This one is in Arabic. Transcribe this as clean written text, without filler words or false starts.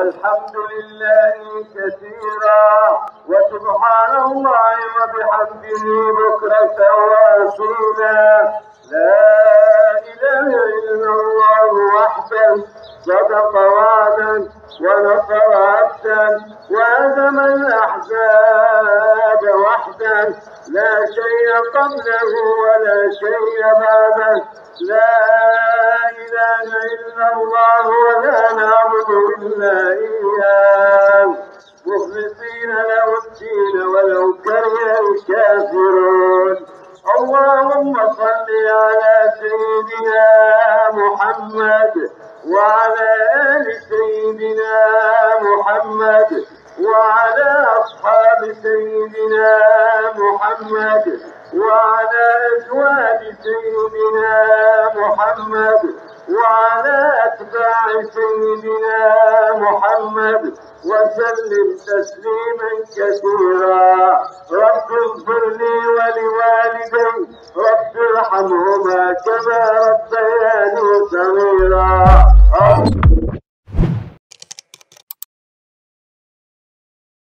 والحمد لله كثيرا وسبحان الله وبحمده بكرة وأصيلا. لا إله إلا الله وحده صدق وعدا ونصر عبدا وهزم الأحزاب وحده لا شيء قبله ولا شيء بعده. لا إله إلا الله ولا نعبد إلا إياه مخلصين له الدين ولو كره الكافرون. اللهم صل على سيدنا محمد وعلى آل سيدنا محمد وعلى أصحاب سيدنا محمد وعلى أزواج سيدنا محمد وعلى أتباع سيدنا محمد وسلم تسليما كثيرا. رب اغفر لي ولوالدي رب ارحمهما كما ربياني صغيرا.